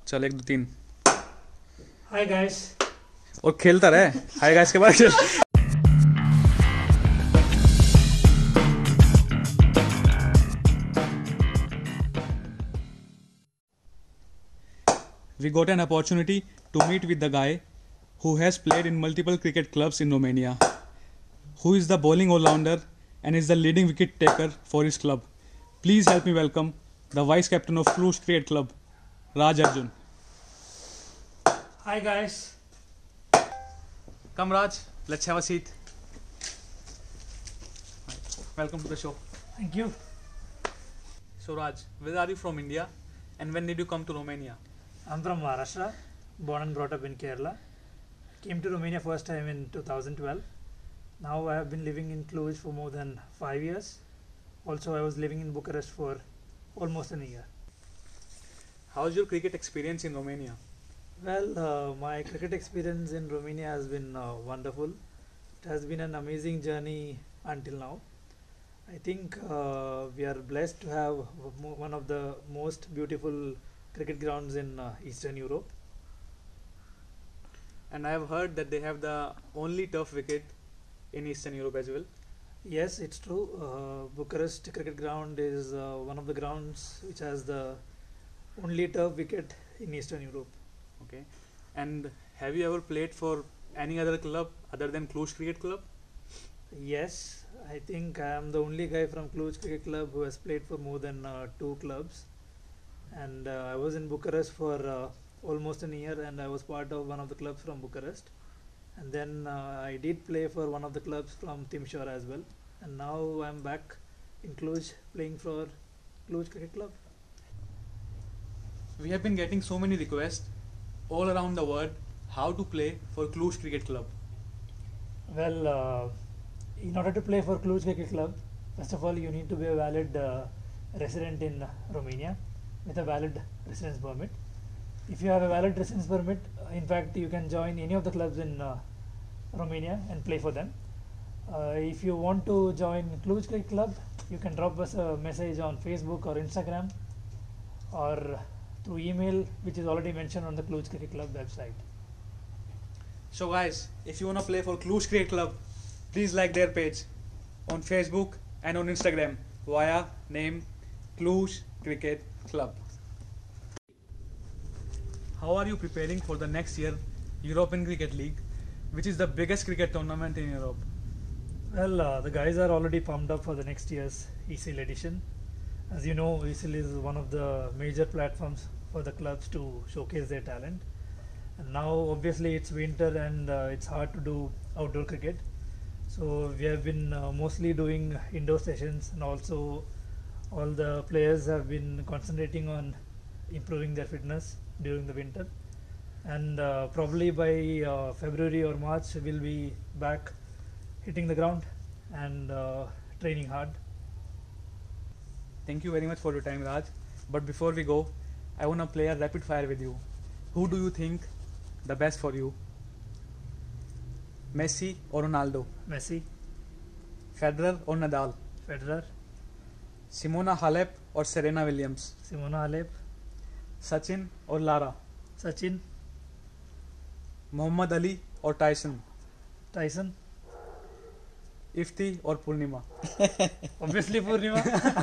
चल 1 2 3 Hi guys. और खेलता रहे हाय गाइस के बाद खेल We got an opportunity to meet with the guy who has played in multiple cricket clubs in Romania, who is the bowling all-rounder and is the leading wicket taker for his club. Please help me welcome the vice captain of Cluj Cricket Club, Raj Arjun. Hi guys. Come Raj, let's have a seat. Welcome to the show. Thank you. So Raj, where are you from India and when did you come to Romania? I'm from Maharashtra, born and brought up in Kerala. Came to Romania first time in 2012. Now I have been living in Cluj for more than 5 years. Also I was living in Bucharest for almost a year. How's your cricket experience in Romania? Well, my cricket experience in Romania has been wonderful. It has been an amazing journey until now. I think we are blessed to have one of the most beautiful cricket grounds in Eastern Europe. And I have heard that they have the only turf wicket in Eastern Europe as well. Yes, it's true. Bucharest cricket ground is one of the grounds which has the only turf wicket in Eastern Europe. Okay. And have you ever played for any other club other than Cluj Cricket Club? Yes, I think I am the only guy from Cluj Cricket Club who has played for more than 2 clubs. And I was in Bucharest for almost a year, and I was part of one of the clubs from Bucharest. And then I did play for one of the clubs from Timișoara as well. And now I'm back in Cluj playing for Cluj Cricket Club. We have been getting so many requests all around the world how to play for Cluj Cricket Club. Well, in order to play for Cluj Cricket Club, first of all you need to be a valid resident in Romania with a valid residence permit. If you have a valid residence permit, in fact you can join any of the clubs in Romania and play for them. If you want to join Cluj Cricket Club, you can drop us a message on Facebook or Instagram or through email, which is already mentioned on the Cluj Cricket Club website. So guys, if you want to play for Cluj Cricket Club, please like their page on Facebook and on Instagram via name Cluj Cricket Club. How are you preparing for the next year European Cricket League, which is the biggest cricket tournament in Europe? Well, the guys are already pumped up for the next year's ECL edition. As you know, ECL is one of the major platforms for the clubs to showcase their talent. And now obviously it's winter and it's hard to do outdoor cricket. So we have been mostly doing indoor sessions, and also all the players have been concentrating on improving their fitness during the winter. And probably by February or March we'll be back hitting the ground and training hard. Thank you very much for your time, Raj. But before we go, I want to play a rapid fire with you. Who do you think the best for you? Messi or Ronaldo? Messi. Federer or Nadal? Federer. Simona Halep or Serena Williams? Simona Halep. Sachin or Lara? Sachin. Muhammad Ali or Tyson? Tyson. Ifti or Purnima? Obviously Purnima.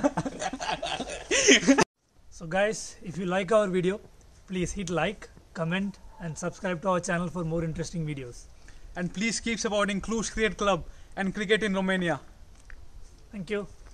So guys, if you like our video, please hit like, comment and subscribe to our channel for more interesting videos. And please keep supporting Cluj Cricket Club and cricket in Romania. Thank you.